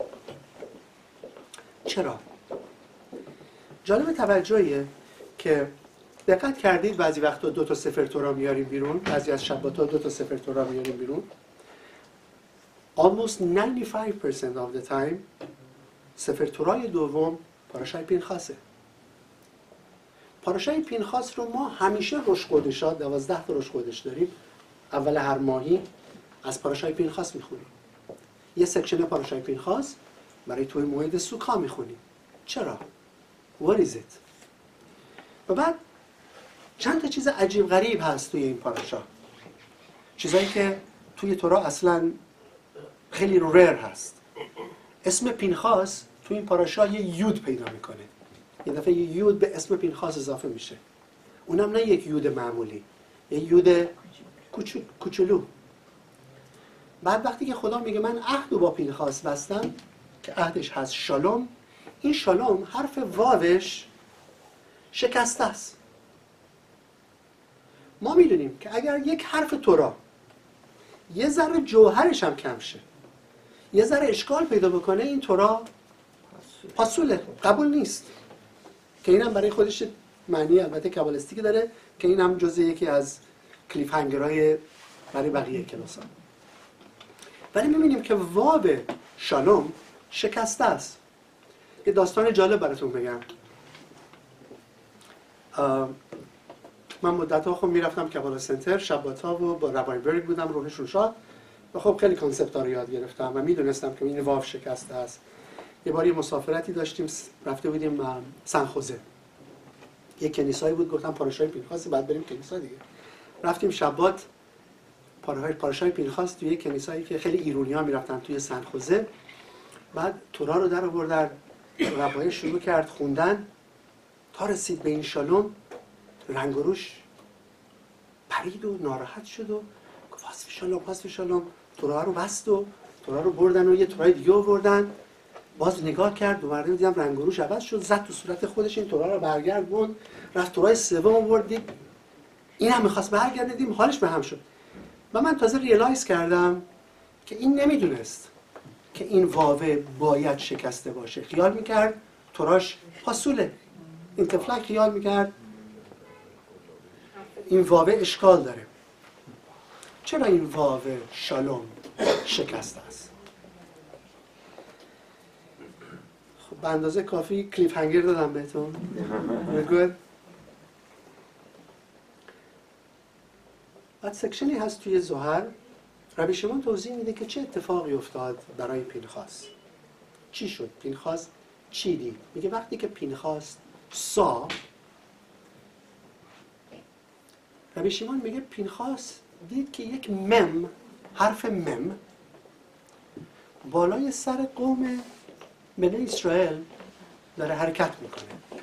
چرا؟ جالب توجهیه که دقت کردید بعضی وقتا 2 تا سفر تورا میاریم بیرون، بعضی از شبات‌ها 2 تا سفر تورا میاریم بیرون. Almost 95% of the time سفر تورای دوم پاراشای پینخاسه. پاراشای پینخاس رو ما همیشه روش قدشا 12 تا روش قدش داریم. اول هر ماهی از پاراشای پینخاس میخونیم. یه سکشن پاراشای پینخاس برای توی موعد سوکا میخونیم. چرا؟ What is it؟ و بعد چند تا چیز عجیب غریب هست توی این پاراشا. چیزایی که توی تورا اصلاً خیلی ریر هست. اسم پینخاس توی این پاراشا یه یود پیدا میکنه. یه دفعه یه یود به اسم پینخاس اضافه میشه. اونم نه یک یود معمولی، یه یود کوچولو. بعد وقتی که خدا میگه من عهد با پینخاس بستم که عهدش هست شالوم، این شالوم حرف واوش شکسته است. ما میدونیم که اگر یک حرف تورا یه ذره جوهرش هم کم شه، یه ذره اشکال پیدا بکنه، این تورا پاسوله، قبول نیست. که اینم برای خودش معنی البته کابالیستیکی داره که این هم جزء یکی از کلیف هنگرهای برای بقیه کلاس‌ها. ولی می‌بینیم که واو شالوم شکسته است. یه داستان جالب براتون بگم. من مدت‌ها خب میرفتم کابالا سنتر شبات‌ها و با ربای برگ بودم، روحشون شاد و خب خیلی کانسپت‌ها رو یاد گرفتم و میدونستم که این واو شکسته است. یه بار یه مسافرتی داشتیم، رفته بودیم سن خوزه. یه کنیسایی بود، گفتم پاراشای پینخاس بعد بریم کنیسا دیگه. رفتیم شبات پاراشای پینخاس توی کنیسایی که خیلی ایرونی‌ها میرفتن توی سن خوزه. بعد تورا رو در آوردن، ربای شروع کرد خوندن تا رسید به این شالوم، رنگ و روش پرید و ناراحت شد و گفت حذف شالوم حذف شالوم. تورا رو بست و تورا رو بردن و یه تورای دیگه آوردن. باز نگاه کرد دوباره دیدم رنگ و روش عوض شد، زد تو صورت خودش، این تورا رو برگردوند، رفت تورای سوم آورد، این هم می‌خواست برگرده، دیدیم حالش به هم شد. و من تازه ریالایز کردم که این نمیدونست که این واوه باید شکسته باشه. خیال میکرد توراش پاسوله. این طفلک خیال میکرد این واوه اشکال داره. چرا این واوه شالوم شکسته است؟ خب به اندازه کافی کلیف هنگر دادم بهتون. بگوید بعد سکشنی هست توی زحل، ربی شیمون توضیح میده که چه اتفاقی افتاد برای پینخاس. چی شد؟ پینخاس چی دید؟ میگه وقتی که پینخاس سا، ربی شیمون میگه پینخاس دید که یک مم، حرف مم بالای سر قوم بنی اسرائیل داره حرکت میکنه.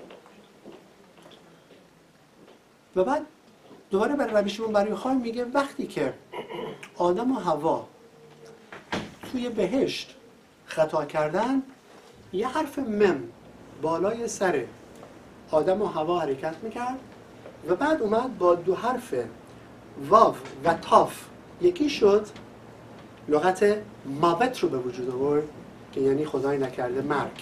و بعد دوباره برای ربی شیمون برای خواهی میگه وقتی که آدم و حوا توی بهشت خطا کردن، یه حرف مم بالای سر آدم و حوا حرکت میکرد و بعد اومد با دو حرف واو و تاف یکی شد، لغت موت رو به وجود آورد که یعنی خدای نکرده مرگ.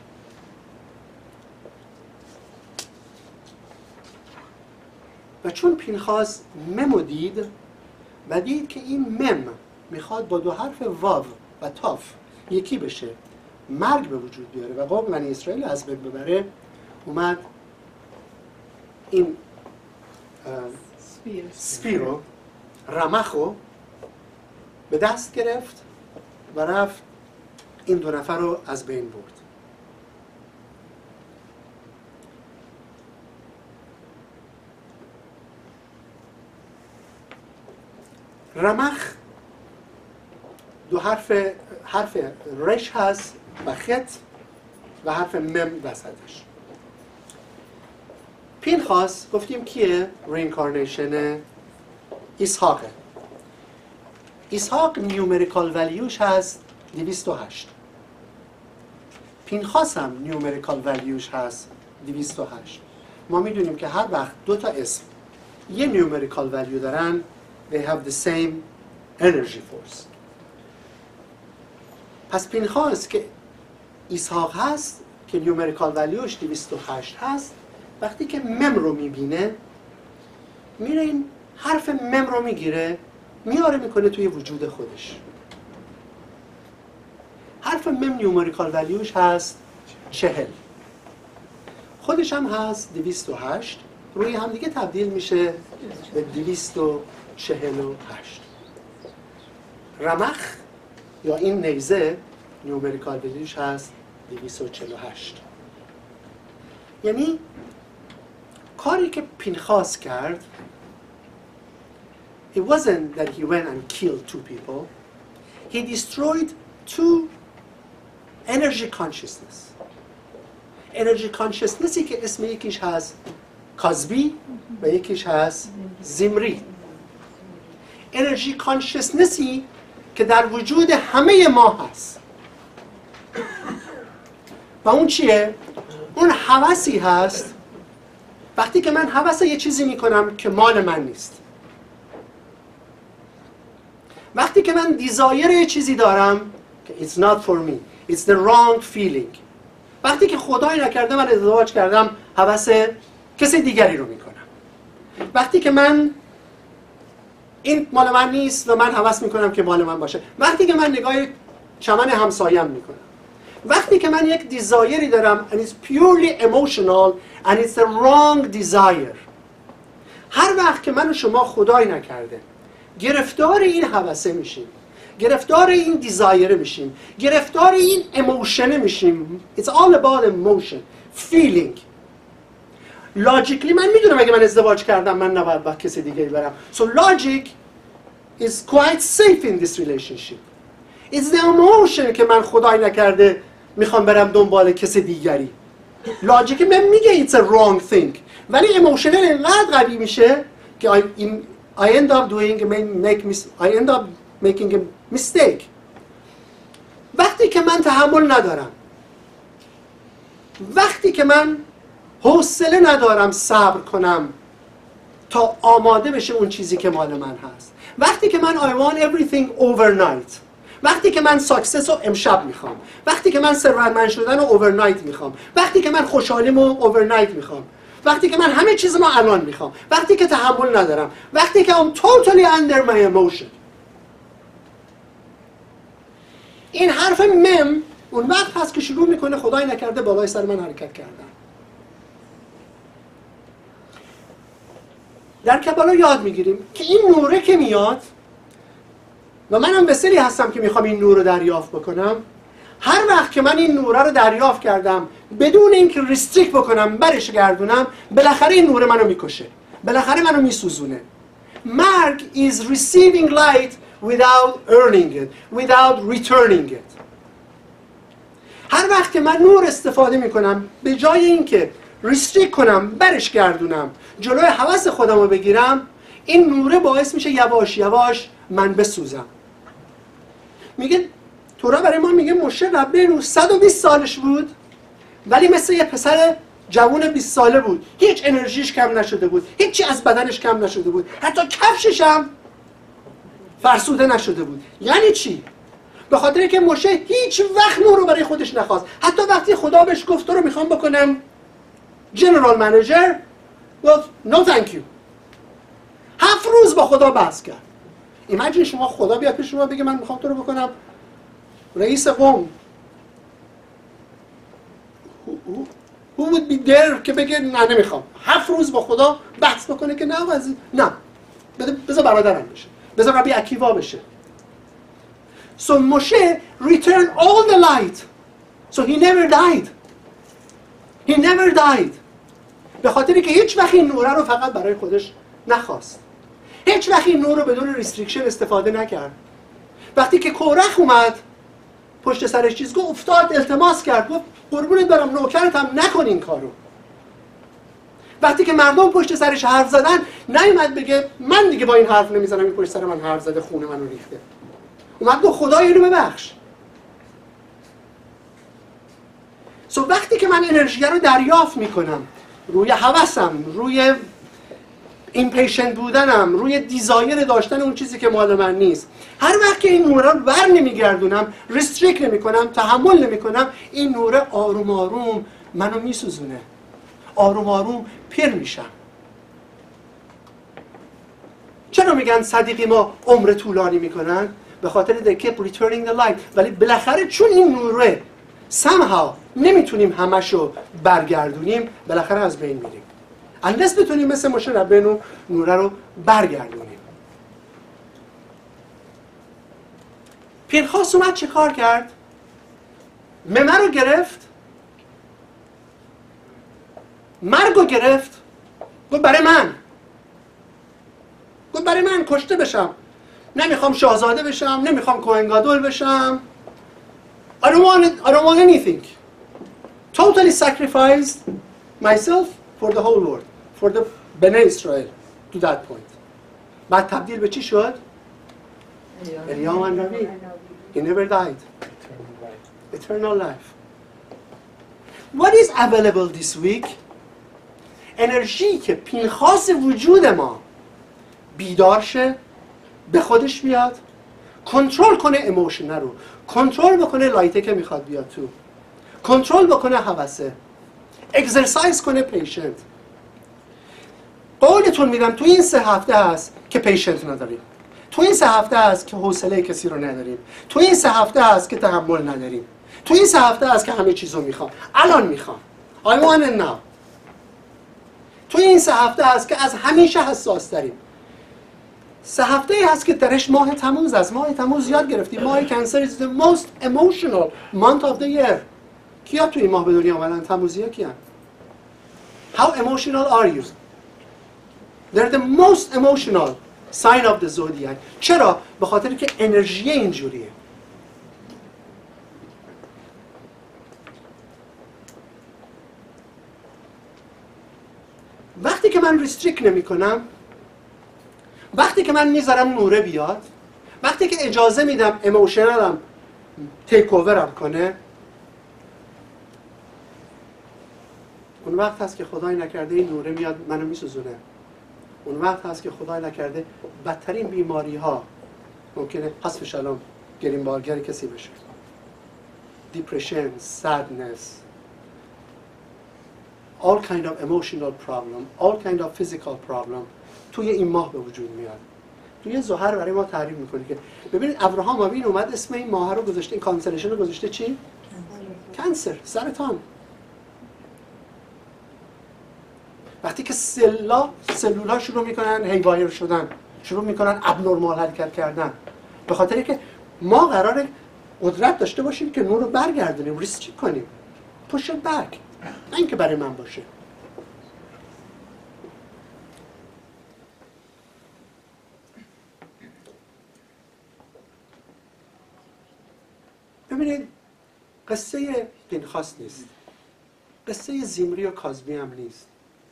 و چون پینخاس مم دید و دید که این مم میخواد با دو حرف واو و تاف یکی بشه، مرگ به وجود بیاره و قوم بنی اسرائیل از بین ببره، اومد این سپیرو رمخو به دست گرفت و رفت این دو نفر رو از بین برد. رمخ دو حرف رش هست و خط و حرف مم وسطش. پینخاس گفتیم کیه؟ رینکارنیشن اسحاقه. اسحاق نیومریکال ولیوش هست 208. پینخاس هم نیومریکال ولیوش هست 208. ما میدونیم که هر وقت دو تا اسم یه نیومریکال ولیو دارن they have the same energy force. پس پینخاس که اسحاق هست که نیومریکال ولیوش 208 هست، وقتی که مم رو میبینه میره این حرف مم رو میگیره میاره میکنه توی وجود خودش. حرف مم نیومریکال ولیوش هست 40، خودش هم هست 208، روی هم دیگه تبدیل میشه به 248. رمخ یا این نیزه نیومریکال ولیوش هست 248. یعنی کاری که پینخاس کرد it wasn't that he went and killed two people. He destroyed two energy consciousness. Energy consciousnessi که اسم یکیش هست کازبی و یکیش هست زمری. Energy consciousnessi که در وجود همه ما هست. و اون چیه؟ اون هوسی هست وقتی که من هوس یه چیزی میکنم که مال من نیست. وقتی که من دیزایر یه چیزی دارم که it's not for me, it's the wrong feeling. وقتی که خدای نکرده من ازدواج کردم هوس کسی دیگری رو میکنم. وقتی که من این مال من نیست و من هوس میکنم که مال من باشه. وقتی که من نگاه چمن همسایم میکنم. وقتی که من یک دیزایری دارم and it's purely emotional and it's the wrong desire. هر وقت که من و شما خدای نکرده گرفتار این هوسه میشیم، گرفتار این دیزایر میشیم، گرفتار این ایموشن میشیم. It's all about emotion, feeling. Logically من میدونم اگه من ازدواج کردم من نباید با کسی دیگه برم. So logic is quite safe in this relationship. It's the emotion که من خدای نکرده میخوام برم دنبال کسی دیگری. Logic من میگه it's a wrong thing. ولی emotional اینقدر قوی میشه که I end up making a mistake. وقتی که من تحمل ندارم، وقتی که من حوصله ندارم صبر کنم تا آماده بشه اون چیزی که مال من هست، وقتی که من I want everything overnight، وقتی که من ساکسس رو امشب میخوام، وقتی که من ثروتمند شدن رو overnight میخوام، وقتی که من خوشحالیمو overnight میخوام، وقتی که من همه چیزمو الان میخوام، وقتی که تحمل ندارم، وقتی که I'm totally under my emotion. این حرف مم اون وقت هست که شروع میکنه خدای نکرده بالای سر من حرکت کردن. در کبالا یاد میگیریم که این نوره که میاد و منم وسیلی هستم که میخوام این نور رو دریافت بکنم، هر وقت که من این نوره رو دریافت کردم بدون اینکه ریستریکت بکنم برش گردونم، بالاخره این نوره منو میکشه، بالاخره منو میسوزونه. مرگ is receiving light without earning it, without returning it. هر وقت که من نور استفاده میکنم به جای اینکه ریستریکت کنم برش گردونم جلوی هوس خودم رو بگیرم، این نوره باعث میشه یواش یواش من بسوزم. میگه تورا برای ما میگه مشه ربینو 120 سالش بود ولی مثل یه پسر جوون 20 ساله بود، هیچ انرژیش کم نشده بود، هیچی از بدنش کم نشده بود، حتی کفشش هم فرسوده نشده بود. یعنی چی؟ به خاطر که مشه هیچ وقت نور رو برای خودش نخواست. حتی وقتی خدا بهش گفت تو رو میخوام بکنم جنرال منیجر، گفت نو تانک یو. 7 روز با خدا بحث کرد. ایمیجین شما خدا بیاد پیش شما بگه من میخوام تو رو بکنم رئیس قوم. Who would be there که بگه نه نمیخوام. 7 روز با خدا بحث بکنه که نه بذار برادرم بشه، بذار ربی عکیوا بشه. So Moshe returned all the light. So he never died. He never died. به خاطری که هیچ وقت این نوره رو فقط برای خودش نخواست. هیچ وقت این نور رو بدون ریستریکشن استفاده نکرد. وقتی که کورخ اومد پشت سرش چیز گفت، افتاد التماس کرد، گفت قربونت برم نوکرتم نکن این کارو. وقتی که مردم پشت سرش حرف زدن نیومد بگه من دیگه با این حرف نمیزنم، این پشت سر من حرف زده خونه منو ریخته. اومد گفت خدای اینو ببخش. وقتی که من انرژی رو دریافت میکنم روی هوسم، روی ایمپیشنت بودنم، روی دیزایر داشتن اون چیزی که مال من نیست، هر وقت که این نوره رو بر نمیگردونم، ریستریکت نمیکنم، تحمل نمیکنم، این نوره آروم آروم منو میسوزونه، آروم آروم پیر میشم. چرا میگن صدیقی ما عمر طولانی میکنن؟ به خاطر they keep returning the light. ولی بالاخره چون این نوره somehow نمیتونیم همشو برگردونیم، بالاخره از بین میریم. unless بتونیم مثل مشه ربینو نوره رو برگردونیم. پینخاس اومد چه کار کرد؟ ممه رو گرفت، مرگ رو گرفت، گفت برای من کشته بشم، نمیخوام شاهزاده بشم، نمیخوام کوهنگادول بشم. I don't want anything. Totally sacrificed myself for the whole world, for the Bnei Israel to that point. بعد تبدیل به چی شد؟ الیام النبی. He never died. Eternal life. What is available this week? انرژی که پینخاس وجود ما بیدار شه، به خودش بیاد، کنترل کنه ایموشن رو، کنترل بکنه لایته که میخواد بیاد تو، کنترل بکنه هوسه، اکسرسایز کنه پیشنت. قولتون میدم تو این 3 هفته هست که پیشنت نداریم، تو این 3 هفته هست که حوصله کسی رو نداریم، تو این 3 هفته هست که تحمل نداریم، تو این 3 هفته هست که همه چیزو میخوام، الان میخوام، I want it now. تو این 3 هفته هست که از همیشه حساس داریم. 3 هفته هست که درش ماه تموز است. ماه تموز یاد گرفتیم ماه کانسر is the most emotional month of the year. کیا تو این ماه به دنیا آمدن؟ تموزیا کیان؟ How emotional are you? They're the most emotional sign of the zodiac. چرا؟ به خاطر که انرژی اینجوریه. وقتی که من ریستریکت نمی کنم، وقتی که من میذارم نوره بیاد، وقتی که اجازه میدم ایموشنالم تیک اوورم کنه، اون وقت هست که خدای نکرده این نوره میاد منو میسوزونه. اون وقت هست که خدای نکرده بدترین بیماری ها ممکنه حذف شلام گریمبارگر کسی بشه. depression, sadness, all kind of emotional problem, all kind of physical problem توی این ماه به وجود میاد. توی ظهر برای ما تعریف میکنه که ببینید ابراهام آبین اومد اسم این ماه رو گذاشته، این کانسلیشن رو گذاشته چی؟ کانسر، سرطان. وقتی که سلولا شروع میکنن هیوایر شدن، شروع میکنن ابنورمال حرکت کردن، به خاطر که ما قراره قدرت داشته باشیم که نور رو برگردونیم، ریستریکت کنیم، push it back، نه اینکه برای من باشه. ببینید قصه پینخاس نیست، قصه زیمری و کاظمی هم نیست،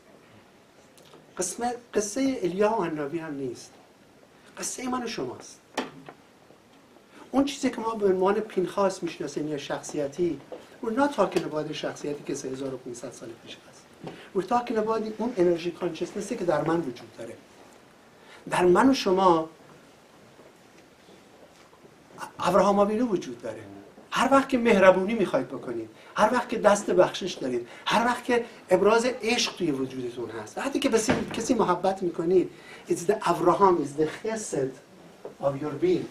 قصه الیا و عنابی هم نیست، قصه من و شماست. اون چیزی که ما به عنوان پینخاس میشناسیم یا شخصیتی، we're not talking about شخصیتی که 3500 سال پیش هست. we're talking about اون انرژی کانشسنسی که در من وجود داره. در من و شما ابراهام آوینو وجود داره. هر وقت که مهربونی میخواید بکنید، هر وقت که دست بخشش دارید، هر وقت که ابراز عشق توی وجودتون هست، وقتی که به کسی محبت میکنید، it's the Avraham, it's the chesed of your being.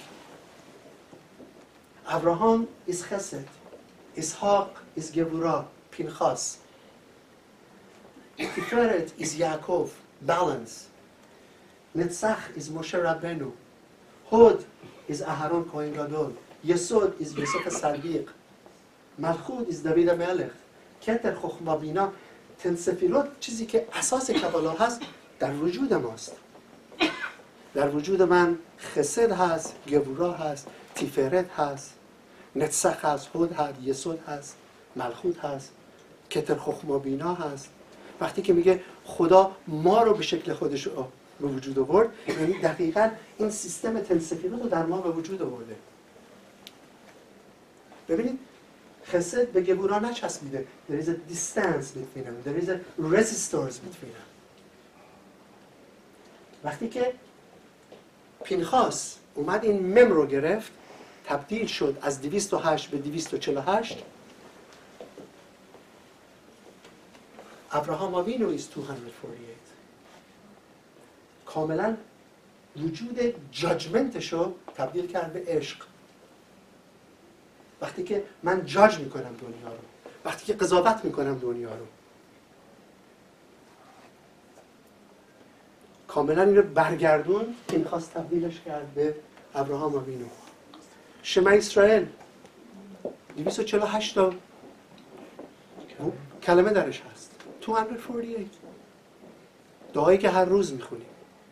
Avraham is chesed, Ishaq is Gevurah, Pinchas. Tiferet is Yaakov, balance. Netzach is Moshe Rabbeinu. Hod is Aharon Kohen Gadol. Yesod is Yosef Sadiq. Malchut is David Melech. Keter Chokhma Bina. تنسفیرات چیزی که اساس کبالا هست در وجود ماست. در وجود من خسد هست، گبورا هست، تیفرت هست، نتسخ هست، هود هست، یسود هست، ملخوت هست، کتر خخما بینا هست. وقتی که میگه خدا ما رو به شکل خودش به وجود آورد، یعنی دقیقاً این سیستم تنسفیرات رو در ما به وجود آورده. ببینید خسد به گبورا نچسبیده. There is a distance between them. There is a resistance between them. وقتی که پینخاس اومد این مم رو گرفت، تبدیل شد از 208 به 248. ابراهام آوینو is 248. کاملا وجود جاجمنتش رو تبدیل کرد به عشق. وقتی که من جاج میکنم دنیا رو، وقتی که قضاوت میکنم دنیا رو، کاملا این رو برگردون. پینخاس تبدیلش کرد به ابراهام آوینو. شما اسرائیل 248 تا کلمه درش هست. 248 دعایی که هر روز میخونیم.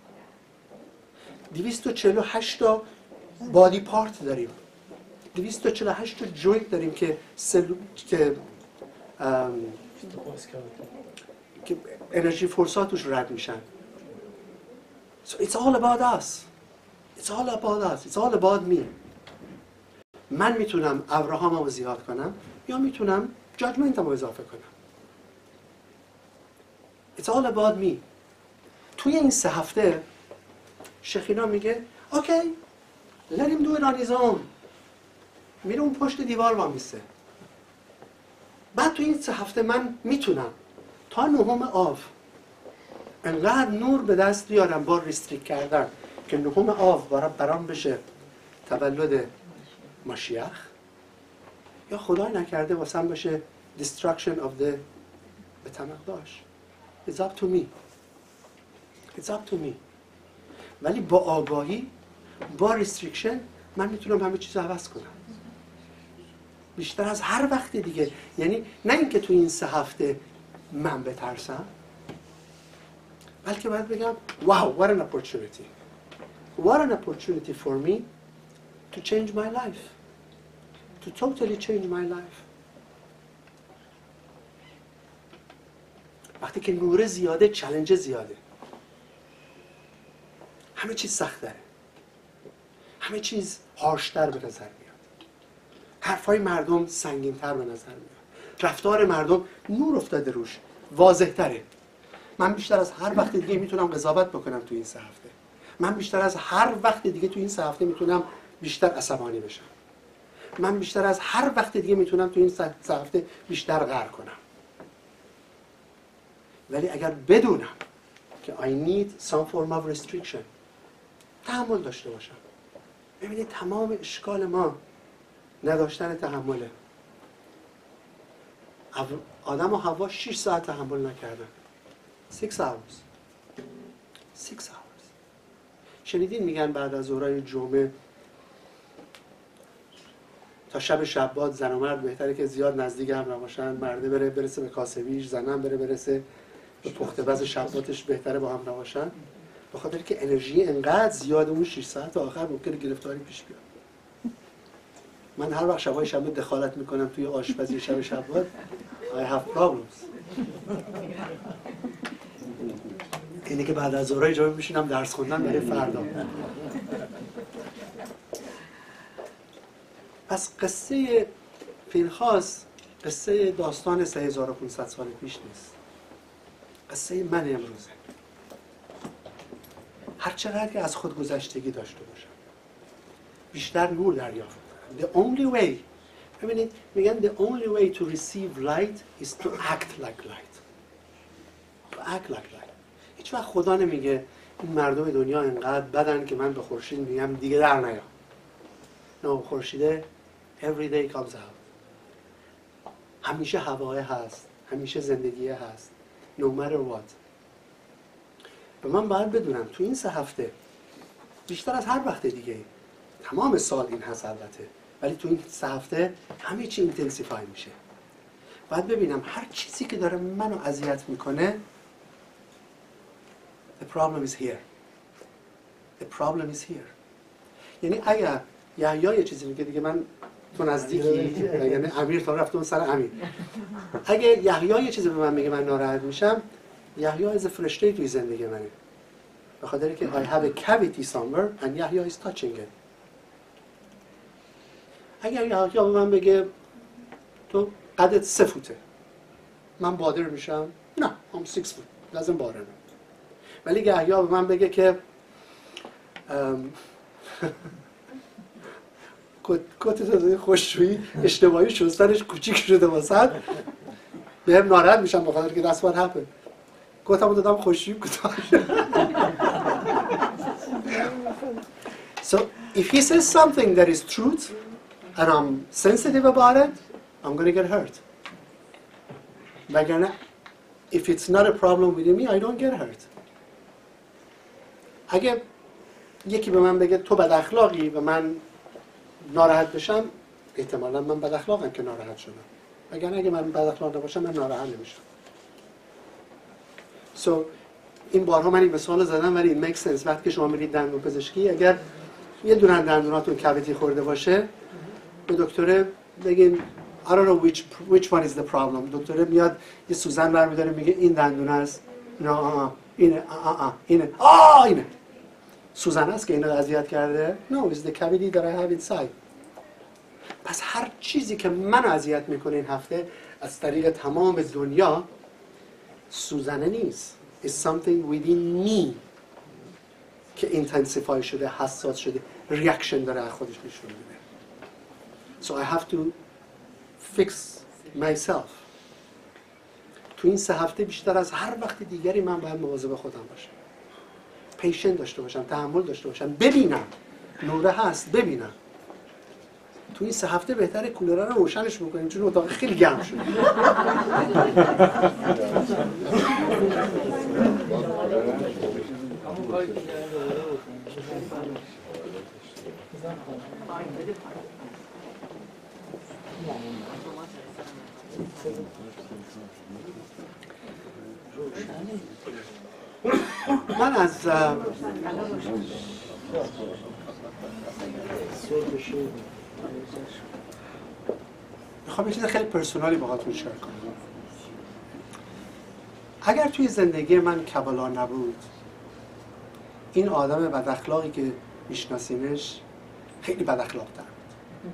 248 تا بادی پارت داریم. 248 تا جوینت داریم که انرژی فورسات توش رد میشن. So it's all about us. It's all about us. It's all about me. من میتونم ابراهام رو زیاد کنم یا میتونم جاجمنتم رو اضافه کنم. It's all about me. توی این 3 هفته شخینا میگه okay, let him do it on his own. میره اون پشت دیوار وامیسته. بعد توی این 3 هفته من میتونم تا 9 آو انقدر نور به دست بیارم با ریستریک کردن که 9 آو برام بشه تولد ماشیخ، یا خدای نکرده واسم بشه destruction of the بتمقداش. It's up to me. It's up to me. ولی با آگاهی، با ریستریکشن من میتونم همه چیز رو عوض کنم. بیشتر از هر وقت دیگه. یعنی نه اینکه تو این 3 هفته من بترسم، بلکه باید بگم wow, what an opportunity. What an opportunity for me to change my life. To totally change my life. وقتی که نور زیاده، چالش زیاده. همه چیز سخت داره. همه چیز هارشتر به نظر میاد. حرفای مردم سنگین‌تر به نظر میاد. رفتار مردم نور افتاده روش، واضح‌تره. من بیشتر از هر وقت دیگه میتونم قضاوت بکنم تو این 3 هفته. من بیشتر از هر وقت دیگه تو این 3 هفته میتونم بیشتر عصبانی بشم. من بیشتر از هر وقت دیگه میتونم تو این 3 هفته بیشتر قهر کنم. ولی اگر بدونم که I need some form of restriction، تحمل داشته باشم. ببینید تمام اشکال ما نداشتن تحمله. آدم و حوا 6 ساعت تحمل نکردن. 6 hours. 6 hours. شنیدین میگن بعد از ظهرای جمعه تا شب شبات زن و مرد بهتره که زیاد نزدیک هم نباشن، مرده بره برسه به کاسبیش، زنم بره برسه به پخت بز شباتش، بهتره با هم نباشن، به خاطر که انرژی انقدر زیاده اون 6 ساعت آخر ممکنه گرفتاری پیش بیاد. من هر وقت شبای شب دخالت میکنم توی آشپزی شب شبات I have problems. اینه که بعد از ظهرای جا میشینم درس خوندن برای فردا. پس قصه فینخاس قصه داستان 3500 سال پیش نیست، قصه من امروزه. هر چقدر که از خود گذشتگی داشته باشم بیشتر نور دریافت کنم. The only way، ببینید میگن the only way to receive light is to act like light. To act like light. هیچ وقت خدا نمیگه این مردم دنیا انقدر بدن که من به خورشید میگم دیگه در نیا. نه، خورشیده every day comes out. همیشه هوای هست، همیشه زندگی هست. No matter what. و من باید بدونم تو این 3 هفته بیشتر از هر وقت دیگه، تمام سال این هست البته، ولی تو این 3 هفته همه چی اینتنسیفای میشه. باید ببینم هر چیزی که داره منو اذیت میکنه the problem is here. The problem is here. یعنی اگر یحیی یه چیزی میگه دیگه من تو نزدیکی، یعنی امیر تا رفت اون سر امیر، اگه یحیی یه چیزی به من میگه من ناراحت میشم، یحیی از فرشته توی زندگی منه، به خاطر که I have a cavity somewhere and یحیی is touching it. اگر یحیی به من بگه تو قدت 3 فوته، من بادر میشم، نه I'm 6 foot لازم بادر. ولی یحیی به من بگه که کتت داده خوشویی اشتباهی شستنش کوچیک شده واسه بهم ناراحت میشم، به خاطر که that's what happened. کتمو دادم خوشویی کوتاه شد. So if he says something that is truth and I'm sensitive about it, I'm going to get hurt. وگرنه if it's not a problem with me, I don't get hurt. اگه یکی به من بگه تو بد اخلاقی و من ناراحت بشم، احتمالا من بد اخلاقم که ناراحت شدم. وگرنه اگه من بد اخلاق نباشم من ناراحت نمیشم. So این بارها من این مثال زدم ولی این makes sense. وقتی که شما میرید دندون پزشکی، اگر یه دونه دندوناتون کاویتی خورده باشه، به دکتر بگین I don't know which one is the problem. دکتر میاد یه سوزن برمی‌داره میگه این دندون است، نه اینه، اینه سوزن است که اینو اذیت کرده. No, it's the cavity that I have inside. پس هر چیزی که من اذیت میکنه این هفته از طریق تمام دنیا سوزنه نیست. It's something within me که اینتنسیفای شده، حساس شده، ریاکشن داره از خودش نشون میده. So I have to fix myself. تو این 3 هفته بیشتر از هر وقت دیگری من باید مواظب خودم باشم. پیشن داشته باشم، تحمل داشته باشم، ببینم نوره هست، ببینم. تو این 3 هفته بهتره کولر رو روشنش بکنیم چون اتاق خیلی گرم شده. من از میخوام یه چیز خیلی پرسونالی باهاتون شیر کنم. اگر توی زندگی من کبالا نبود، این آدم بد اخلاقی که میشناسینش خیلی بد اخلاق تر بود.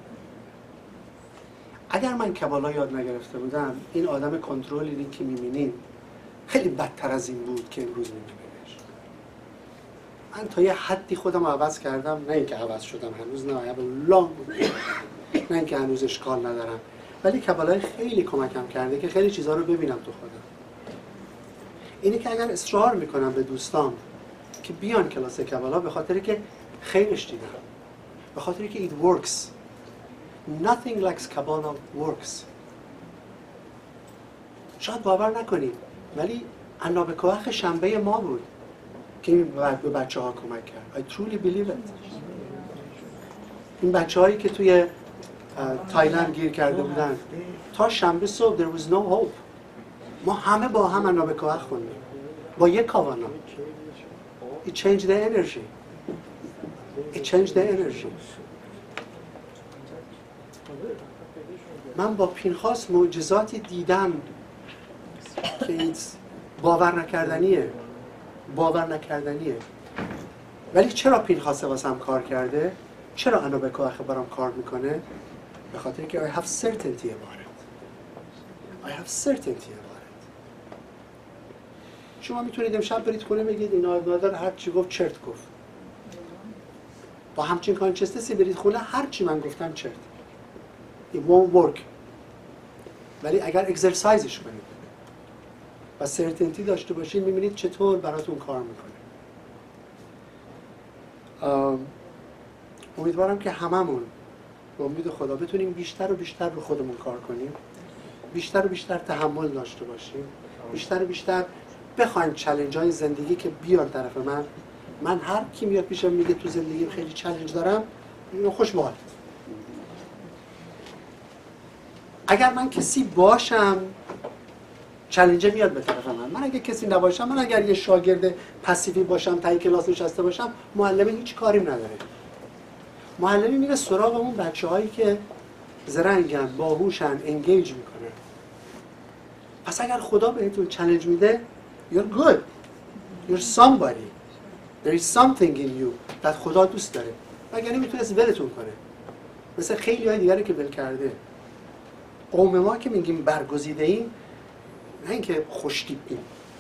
اگر من کبالا یاد نگرفته بودم، این آدم کنترلی که میبینین خیلی بدتر از این بود که امروز میبینیش. من تا یه حدی خودم عوض کردم، نه اینکه عوض شدم هنوز، نه نه اینکه هنوز اشکال ندارم، ولی کبالا خیلی کمکم کرده که خیلی چیزها رو ببینم تو خودم. اینه که اگر اصرار میکنم به دوستان که بیان کلاس کبالا، به خاطر که خیلیش دیدم، به خاطر که it works. Nothing like Kabbalah works. شاید باور نکنید ولی عناب کوخ شنبه ما بود که این به بچه ها کمک کرد. I truly believe it. این بچه هایی که توی تایلند گیر کرده بودن تا شنبه صبح there was no hope. ما همه با هم انابکوه خوندیم با یک کاوانا. It changed the energy. It changed the energy. من با پینخاس معجزاتی دیدم که باور نکردنیه. ولی چرا پینخاس واسم کار کرده؟ چرا انابکوه برام کار میکنه؟ به خاطر که I have certainty about it. I have certainty about it. شما میتونید امشب برید خونه بگید این نادر هر چی گفت چرت گفت. با همچین کانشسنسی برید خونه هر چی من گفتم چرت. It won't work. ولی اگر اکسرسایزش کنید و سرتنتی داشته باشید میبینید چطور براتون کار میکنه. امیدوارم که هممون با امید خدا بتونیم بیشتر و بیشتر رو خودمون کار کنیم، بیشتر و بیشتر تحمل داشته باشیم، بیشتر و بیشتر بخوایم چالش های زندگی که بیار طرف من هر کی میاد پیشم میگه تو زندگیم خیلی چالش دارم، خوش به حالت. اگر من کسی باشم چالش میاد به طرف من اگه کسی نباشم، من اگر یه شاگرد پسیوی باشم تای کلاس نشسته باشم، معلم هیچ کاری نداره. معلمی میره سراغ اون بچه‌هایی که زرنگن، باهوشن، انگیج میکنه. پس اگر خدا بهتون چالش میده you're good. You're somebody. There is something in you that خدا دوست داره. وگرنه میتونست ولتون کنه. مثل خیلی های دیگری که ول کرده. قوم ما که میگیم برگزیده ایم، نه اینکه خوشتیپیم.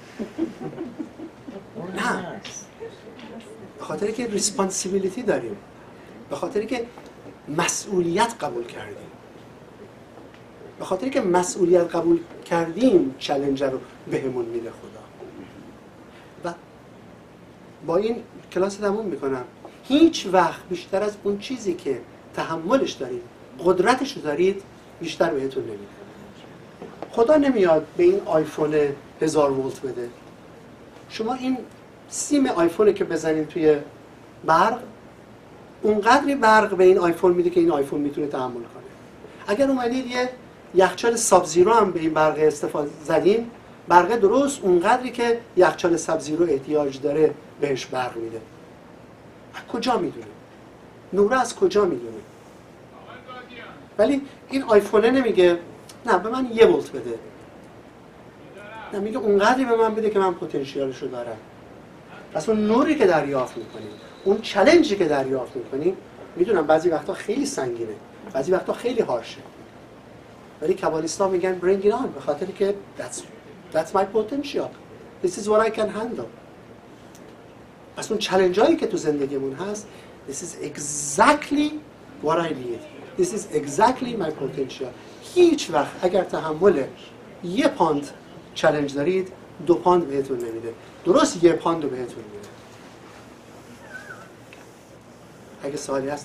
نه. به خاطر که ریسپانسیبیلیتی داریم. به خاطر که مسئولیت قبول کردیم. به خاطر که مسئولیت قبول کردیم چالش رو بهمون میده خدا. و با این کلاس تموم میکنم. هیچ وقت بیشتر از اون چیزی که تحملش دارید، قدرتش رو دارید، بیشتر بهتون نمیده. خدا نمیاد به این آیفون 1000 ولت بده. شما این سیم آیفونه که بزنید توی برق، اونقدری برق به این آیفون میده که این آیفون میتونه تحمل کنه. اگر اومدید یه یخچال ساب زیرو هم به این برق استفاده زدین، برق درست اونقدری که یخچال ساب زیرو احتیاج داره بهش برق میده. از کجا میدونه؟ نوره از کجا میدونه؟ ولی این آیفونه نمیگه نه به من 1 ولت بده. نه، میگه اونقدری به من بده که من پتانسیلشو دارم. پس اون نوری که دریافت میکنیم، اون چالنجی که دریافت میکنیم، میدونم بعضی وقتا خیلی سنگینه، بعضی وقتا خیلی هارشه، ولی کابالیستا میگن bring it on، به خاطر که that's my potential, this is what I can handle. پس اون چالنج هایی که تو زندگیمون هست، this is exactly what I need, this is exactly my potential. هیچ وقت اگر تحمل 1 پوند چالنج دارید 2 پوند بهتون نمیده، درست 1 پوند رو بهتون میده. اگه سوالی هست